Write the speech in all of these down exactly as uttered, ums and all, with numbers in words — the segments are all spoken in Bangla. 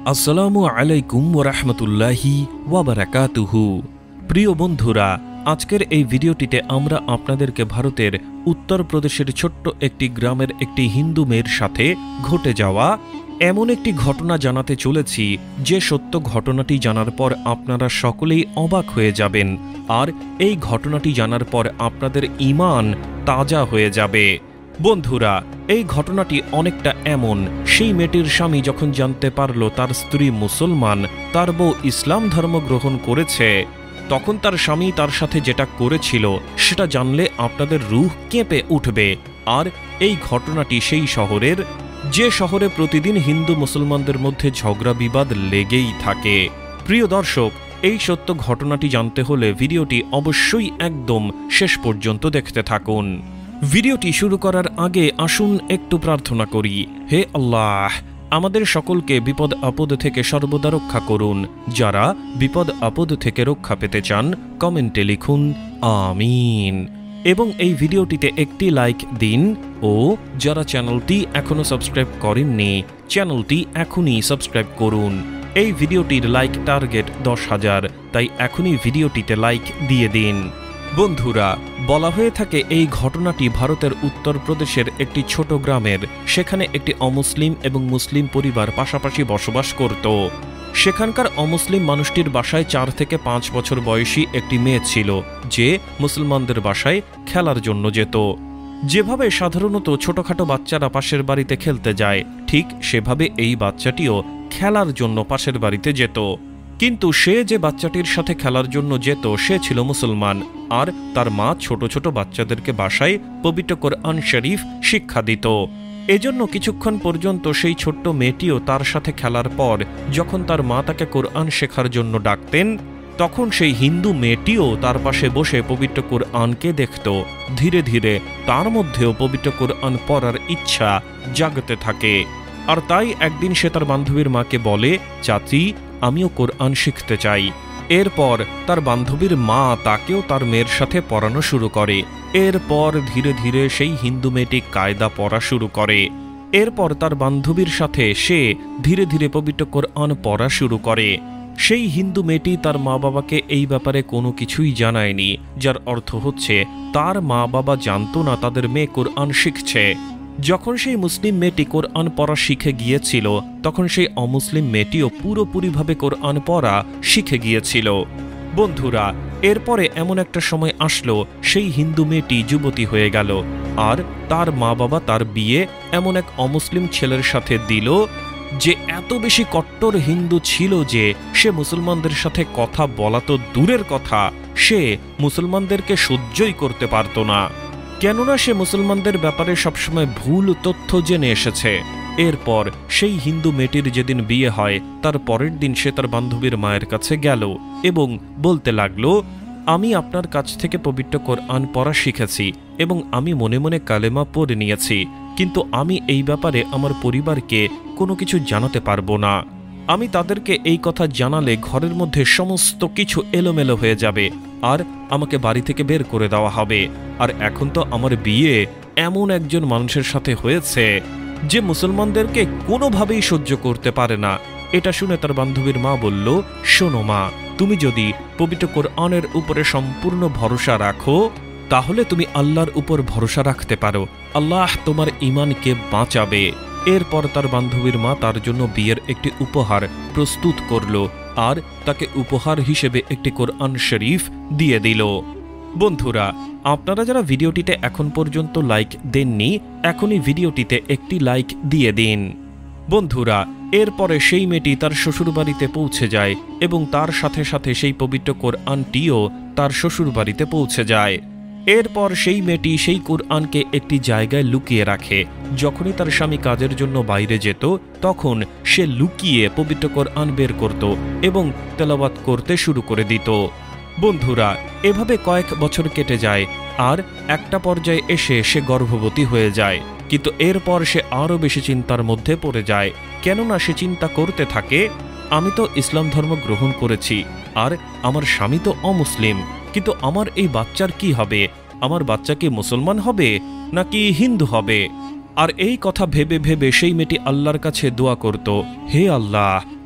আসসালামু আলাইকুম ওয়া রাহমাতুল্লাহি ওয়া বারাকাতুহু। প্রিয় বন্ধুরা, আজকের এই ভিডিওটিতে আমরা আপনাদেরকে ভারতের উত্তরপ্রদেশের ছোট্ট একটি গ্রামের একটি হিন্দু মেয়ের সাথে ঘটে যাওয়া এমন একটি ঘটনা জানাতে চলেছি, যে সত্য ঘটনাটি জানার পর আপনারা সকলেই অবাক হয়ে যাবেন, আর এই ঘটনাটি জানার পর আপনাদের ঈমান তাজা হয়ে যাবে। বন্ধুরা, এই ঘটনাটি অনেকটা এমন, সেই মেয়েটির স্বামী যখন জানতে পারল তার স্ত্রী মুসলমান, তার বউ ইসলাম ধর্ম গ্রহণ করেছে, তখন তার স্বামী তার সাথে যেটা করেছিল সেটা জানলে আপনাদের রূহ কেঁপে উঠবে। আর এই ঘটনাটি সেই শহরের, যে শহরে প্রতিদিন হিন্দু মুসলমানদের মধ্যে ঝগড়া বিবাদ লেগেই থাকে। প্রিয় দর্শক, এই সত্য ঘটনাটি জানতে হলে ভিডিওটি অবশ্যই একদম শেষ পর্যন্ত দেখতে থাকুন। ভিডিওটি শুরু করার আগে আসুন একটু প্রার্থনা করি। হে আল্লাহ, আমাদের সকলকে বিপদ আপদ থেকে সর্বদা রক্ষা করুন। যারা বিপদ আপদ থেকে রক্ষা পেতে চান কমেন্টে লিখুন আমিন, এবং এই ভিডিওটিতে একটি লাইক দিন। ও যারা চ্যানেলটি এখনও সাবস্ক্রাইব করেননি, চ্যানেলটি এখনই সাবস্ক্রাইব করুন। এই ভিডিওটির লাইক টার্গেট দশ হাজার, তাই এখনই ভিডিওটিতে লাইক দিয়ে দিন। বন্ধুরা, বলা হয়ে থাকে এই ঘটনাটি ভারতের উত্তরপ্রদেশের একটি ছোট গ্রামের। সেখানে একটি অমুসলিম এবং মুসলিম পরিবার পাশাপাশি বসবাস করত। সেখানকার অমুসলিম মানুষটির বাসায় চার থেকে পাঁচ বছর বয়সী একটি মেয়ে ছিল, যে মুসলমানদের বাসায় খেলার জন্য যেত। যেভাবে সাধারণত ছোটখাটো বাচ্চারা পাশের বাড়িতে খেলতে যায়, ঠিক সেভাবে এই বাচ্চাটিও খেলার জন্য পাশের বাড়িতে যেত। কিন্তু সে যে বাচ্চাটির সাথে খেলার জন্য যেত সে ছিল মুসলমান, আর তার মা ছোট ছোট বাচ্চাদেরকে বাসায় পবিত্র কোরআন শরীফ শিক্ষা দিত। এজন্য কিছুক্ষণ পর্যন্ত সেই ছোট্ট মেয়েটিও তার সাথে খেলার পর যখন তার মা তাকে কোরআন শেখার জন্য ডাকতেন, তখন সেই হিন্দু মেয়েটিও তার পাশে বসে পবিত্র কোরআনকে দেখত। ধীরে ধীরে তার মধ্যেও পবিত্র কোরআন পড়ার ইচ্ছা জাগতে থাকে। আর তাই একদিন সে তার বান্ধবীর মাকে বলে, চাচি, আমিও কোরআন শিখতে চাই। এরপর তার বান্ধবীর মা তাকেও তার মেয়ের সাথে পড়ানো শুরু করে। এরপর ধীরে ধীরে সেই হিন্দু মেয়েটি কায়দা পড়া শুরু করে। এরপর তার বান্ধবীর সাথে সে ধীরে ধীরে পবিত্র কোরআন পড়া শুরু করে। সেই হিন্দু মেয়েটি তার মা বাবাকে এই ব্যাপারে কোনো কিছুই জানায়নি, যার অর্থ হচ্ছে তার মা বাবা জানতো না তাদের মেয়ে কোরআন শিখছে। যখন সেই মুসলিম মেয়েটি কোরআন পড়া শিখে গিয়েছিল, তখন সেই অমুসলিম মেয়েটিও পুরোপুরিভাবে কোরআন পড়া শিখে গিয়েছিল। বন্ধুরা, এরপরে এমন একটা সময় আসলো, সেই হিন্দু মেয়েটি যুবতী হয়ে গেল, আর তার মা বাবা তার বিয়ে এমন এক অমুসলিম ছেলের সাথে দিল, যে এত বেশি কট্টর হিন্দু ছিল যে সে মুসলমানদের সাথে কথা বলা তো দূরের কথা, সে মুসলমানদেরকে সহ্যই করতে পারত না। কেননা সে মুসলমানদের ব্যাপারে সবসময় ভুল তথ্য জেনে এসেছে। এরপর সেই হিন্দু মেয়েটির যেদিন বিয়ে হয়, তার পরের দিন সে তার বান্ধবীর মায়ের কাছে গেল এবং বলতে লাগলো, আমি আপনার কাছ থেকে পবিত্র কোরআন পড়া শিখেছি এবং আমি মনে মনে কালেমা পড়ে নিয়েছি, কিন্তু আমি এই ব্যাপারে আমার পরিবারকে কোনো কিছু জানাতে পারবো না। আমি তাদেরকে এই কথা জানালে ঘরের মধ্যে সমস্ত কিছু এলোমেলো হয়ে যাবে, আর আমাকে বাড়ি থেকে বের করে দেওয়া হবে। আর এখন তো আমার বিয়ে এমন একজন মানুষের সাথে হয়েছে যে মুসলমানদেরকে কোনোভাবেই সহ্য করতে পারে না। এটা শুনে তার বান্ধবীর মা বলল, শোনো মা, তুমি যদি পবিত্র কোরআনের উপরে সম্পূর্ণ ভরসা রাখো, তাহলে তুমি আল্লাহর উপর ভরসা রাখতে পারো, আল্লাহ তোমার ঈমানকে বাঁচাবে। এরপর তার বান্ধবীর মা তার জন্য বিয়ের একটি উপহার প্রস্তুত করল, আর তাকে উপহার হিসেবে একটি কোরআন শরীফ দিয়ে দিল। বন্ধুরা, আপনারা যারা ভিডিওটিতে এখন পর্যন্ত লাইক দেননি, এখনই ভিডিওটিতে একটি লাইক দিয়ে দিন। বন্ধুরা, এরপরে সেই মেয়েটি তার শ্বশুরবাড়িতে পৌঁছে যায় এবং তার সাথে সাথে সেই পবিত্র কোরআনটিও তার শ্বশুরবাড়িতে পৌঁছে যায়। এরপর সেই মেয়েটি সেই কোরআনকে একটি জায়গায় লুকিয়ে রাখে। যখনই তার স্বামী কাজের জন্য বাইরে যেত, তখন সে লুকিয়ে পবিত্র কোরআন বের করত এবং তেলাওয়াত করতে শুরু করে দিত। বন্ধুরা, এভাবে কয়েক বছর কেটে যায়, আর একটা পর্যায়ে এসে সে গর্ভবতী হয়ে যায়। কিন্তু এরপর সে আরও বেশি চিন্তার মধ্যে পড়ে যায়, কেননা সে চিন্তা করতে থাকে, আমি তো ইসলাম ধর্ম গ্রহণ করেছি, আর আমার স্বামী তো অমুসলিম, কিন্তু আমার এই বাচ্চার কি হবে? আমার বাচ্চা কি মুসলমান হবে নাকি হিন্দু হবে? আর এই কথা ভেবে ভেবে সেই মেয়েটি আল্লাহর কাছে দোয়া করত, হে আল্লাহ,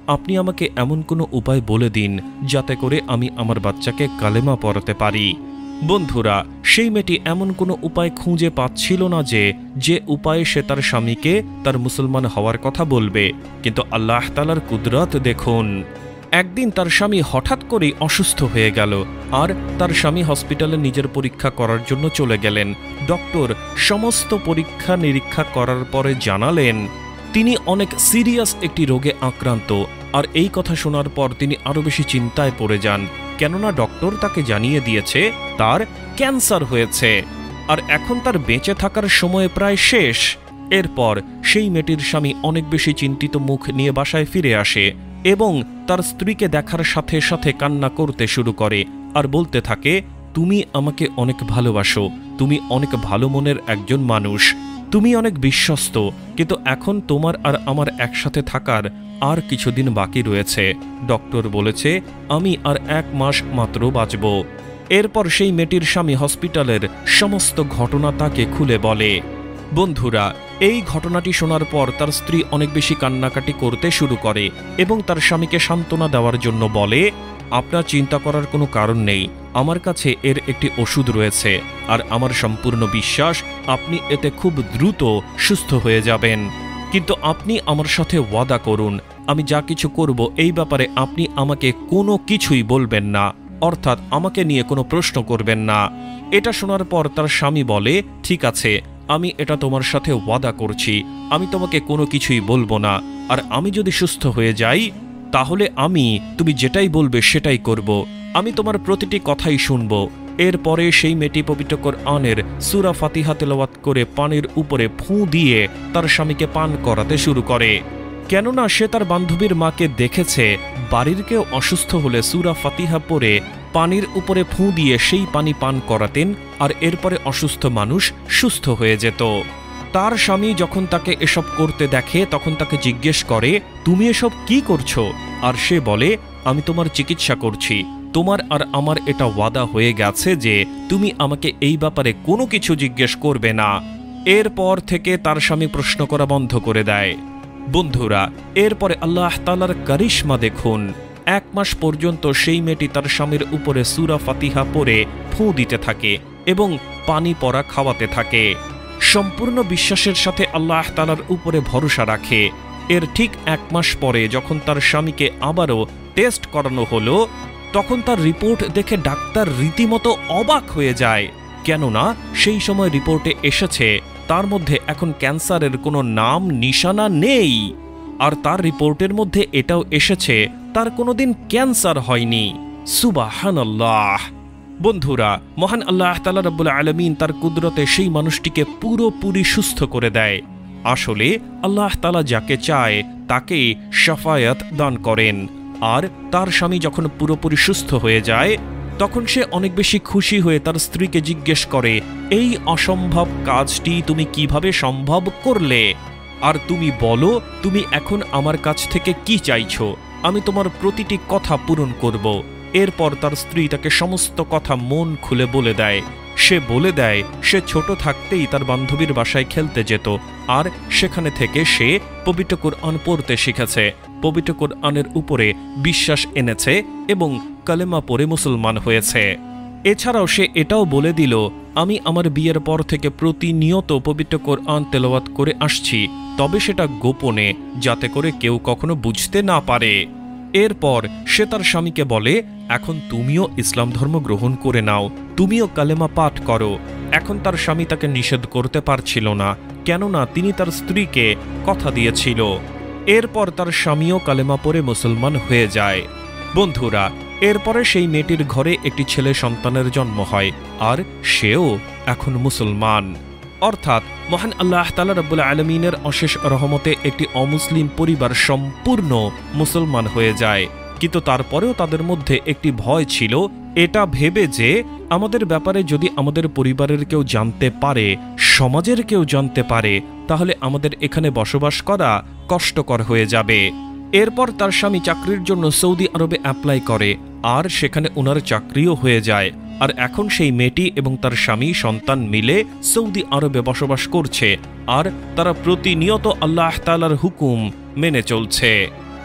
আপনি আমাকে এমন কোনো উপায় বলে দিন যাতে করে আমি আমার বাচ্চাকে কালেমা পড়াতে পারি। বন্ধুরা, সেই মেয়েটি এমন কোনো উপায় খুঁজে পাচ্ছিল না যে যে উপায়ে সে তার স্বামীকে তার মুসলমান হওয়ার কথা বলবে। কিন্তু আল্লাহ তাআলার কুদরত দেখুন। একদিন তার স্বামী হঠাৎ করেই অসুস্থ হয়ে গেল, আর তার স্বামী হসপিটালে নিজের পরীক্ষা করার জন্য চলে গেলেন। ডক্টর সমস্ত পরীক্ষা নিরীক্ষা করার পরে জানালেন তিনি অনেক সিরিয়াস একটি রোগে আক্রান্ত। আর এই কথা শোনার পর তিনি আরও বেশি চিন্তায় পড়ে যান, কেননা ডক্টর তাকে জানিয়ে দিয়েছে তার ক্যান্সার হয়েছে, আর এখন তার বেঁচে থাকার সময় প্রায় শেষ। এরপর সেই মেয়েটির স্বামী অনেক বেশি চিন্তিত মুখ নিয়ে বাসায় ফিরে আসে এবং তার স্ত্রীকে দেখার সাথে সাথে কান্না করতে শুরু করে আর বলতে থাকে, তুমি আমাকে অনেক ভালোবাসো, তুমি অনেক ভালো মনের একজন মানুষ, তুমি অনেক বিশ্বস্ত, কিন্তু এখন তোমার আর আমার একসাথে থাকার আর কিছুদিন বাকি রয়েছে। ডক্টর বলেছে আমি আর এক মাস মাত্র বাঁচব। এরপর সেই মেয়েটির স্বামী হসপিটালের সমস্ত ঘটনা তাকে খুলে বলে। বন্ধুরা, এই ঘটনাটি শোনার পর তার স্ত্রী অনেক বেশি কান্নাকাটি করতে শুরু করে এবং তার স্বামীকে সান্ত্বনা দেওয়ার জন্য বলে, আপনার চিন্তা করার কোনো কারণ নেই, আমার কাছে এর একটি ওষুধ রয়েছে, আর আমার সম্পূর্ণ বিশ্বাস আপনি এতে খুব দ্রুত সুস্থ হয়ে যাবেন। কিন্তু আপনি আমার সাথে ওয়াদা করুন, আমি যা কিছু করব এই ব্যাপারে আপনি আমাকে কোনো কিছুই বলবেন না, অর্থাৎ আমাকে নিয়ে কোনো প্রশ্ন করবেন না। এটা শোনার পর তার স্বামী বলে, ঠিক আছে, আমি এটা তোমার সাথে ওয়াদা করছি, আমি তোমাকে কোনো কিছুই বলবো না, আর আমি যদি সুস্থ হয়ে যাই তাহলে আমি তুমি যেটাই বলবে সেটাই করব, আমি তোমার প্রতিটি কথাই শুনব। এরপরে সেই মেয়েটি পবিত্র কোরআনের সূরা ফাতিহা তেলাওয়াত করে পানির উপরে ফুঁ দিয়ে তার স্বামীকে পান করাতে শুরু করে, কেননা সে তার বান্ধবীর মাকে দেখেছে বাড়ির কেউ অসুস্থ হলে সূরা ফাতিহা পড়ে পানির উপরে ফুঁ দিয়ে সেই পানি পান করাতেন, আর এরপরে অসুস্থ মানুষ সুস্থ হয়ে যেত। তার স্বামী যখন তাকে এসব করতে দেখে তখন তাকে জিজ্ঞেস করে, তুমি এসব কি করছো? আর সে বলে, আমি তোমার চিকিৎসা করছি, তোমার আর আমার এটা ওয়াদা হয়ে গেছে যে তুমি আমাকে এই ব্যাপারে কোনো কিছু জিজ্ঞেস করবে না। এরপর থেকে তার স্বামী প্রশ্ন করা বন্ধ করে দেয়। বন্ধুরা, এরপরে আল্লাহ তাআলার কারিশমা দেখুন। এক মাস পর্যন্ত সেই মেয়েটি তার স্বামীর উপরে সূরা ফাতিহা পড়ে ফুঁ দিতে থাকে এবং পানি পড়া খাওয়াতে থাকে। সম্পূর্ণ বিশ্বাসের সাথে আল্লাহ তাআলার উপরে ভরসা রাখে। এর ঠিক এক মাস পরে যখন তার স্বামীকে আবারও টেস্ট করানো হলো, তখন তার রিপোর্ট দেখে ডাক্তার রীতিমতো অবাক হয়ে যায়, কেননা সেই সময় রিপোর্টে এসেছে তার মধ্যে এখন ক্যান্সারের কোনো নাম নিশানা নেই, আর তার রিপোর্টের মধ্যে এটাও এসেছে তার কোনোদিন ক্যান্সার হয়নি। সুবহানাল্লাহ। বন্ধুরা, মহান আল্লাহ তাআলা রাব্বুল আলামিন তার কুদরতে সেই মানুষটিকে পুরোপুরি সুস্থ করে দেয়। আসলে আল্লাহ তাআলা যাকে চায় তাকে শাফায়াত দান করেন। আর তার স্বামী যখন পুরোপুরি সুস্থ হয়ে যায় তখন সে অনেক বেশি খুশি হয়ে তার স্ত্রীকে জিজ্ঞেস করে, এই অসম্ভব কাজটি তুমি কিভাবে সম্ভব করলে? আর তুমি বলো, তুমি এখন আমার কাছ থেকে কি চাইছো? আমি তোমার প্রতিটি কথা পূরণ করব। এরপর তার স্ত্রী তাকে সমস্ত কথা মন খুলে বলে দেয়। সে বলে দেয় সে ছোট থাকতেই তার বান্ধবীর বাসায় খেলতে যেত, আর সেখানে থেকে সে পবিত্র কোরআন পড়তে শিখেছে, পবিত্র কোরআনের উপরে বিশ্বাস এনেছে এবং কালেমা পড়ে মুসলমান হয়েছে। এছাড়াও সে এটাও বলে দিল, আমি আমার বিয়ের পর থেকে প্রতিনিয়ত পবিত্র কোরআন তেলাওয়াত করে আসছি, তবে সেটা গোপনে, যাতে করে কেউ কখনো বুঝতে না পারে। এরপর সে তার স্বামীকে বলে, এখন তুমিও ইসলাম ধর্ম গ্রহণ করে নাও, তুমিও কালেমা পাঠ করো। এখন তার স্বামী তাকে নিষেধ করতে পারছিল না, কেননা তিনি তার স্ত্রীকে কথা দিয়েছিল। এরপর তার স্বামীও কালেমা পড়ে মুসলমান হয়ে যায়। বন্ধুরা, এরপরে সেই মেয়েটির ঘরে একটি ছেলে সন্তানের জন্ম হয়, আর সেও এখন মুসলমান। অর্থাৎ মহান আল্লাহ তাআলা রাব্বুল আলামিনের অশেষ রহমতে একটি অমুসলিম পরিবার সম্পূর্ণ মুসলমান হয়ে যায়। কিন্তু তারপরেও তাদের মধ্যে একটি ভয় ছিল, এটা ভেবে যে আমাদের ব্যাপারে যদি আমাদের পরিবারের কেউ জানতে পারে, সমাজের কেউ জানতে পারে, তাহলে আমাদের এখানে বসবাস করা কষ্টকর হয়ে যাবে। এরপর তার স্বামী চাকরির জন্য সৌদি আরবে অ্যাপ্লাই করে, আর সেখানে ওনার চাকরিও হয়ে যায়। আর এখন সেই মেয়েটি এবং তার স্বামী সন্তান মিলে সৌদি আরবে বসবাস করছে, আর তারা প্রতিনিয়ত আল্লাহ তাআলার হুকুম মেনে চলছে।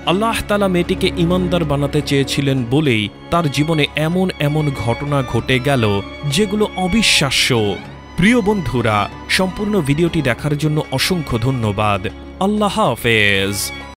আল্লাহ তাআলা মেয়েটিকে ঈমানদার বানাতে চেয়েছিলেন বলেই তার জীবনে এমন এমন ঘটনা ঘটে গেল যেগুলো অবিশ্বাস্য। প্রিয় বন্ধুরা, সম্পূর্ণ ভিডিওটি দেখার জন্য অসংখ্য ধন্যবাদ। আল্লাহ হাফেজ।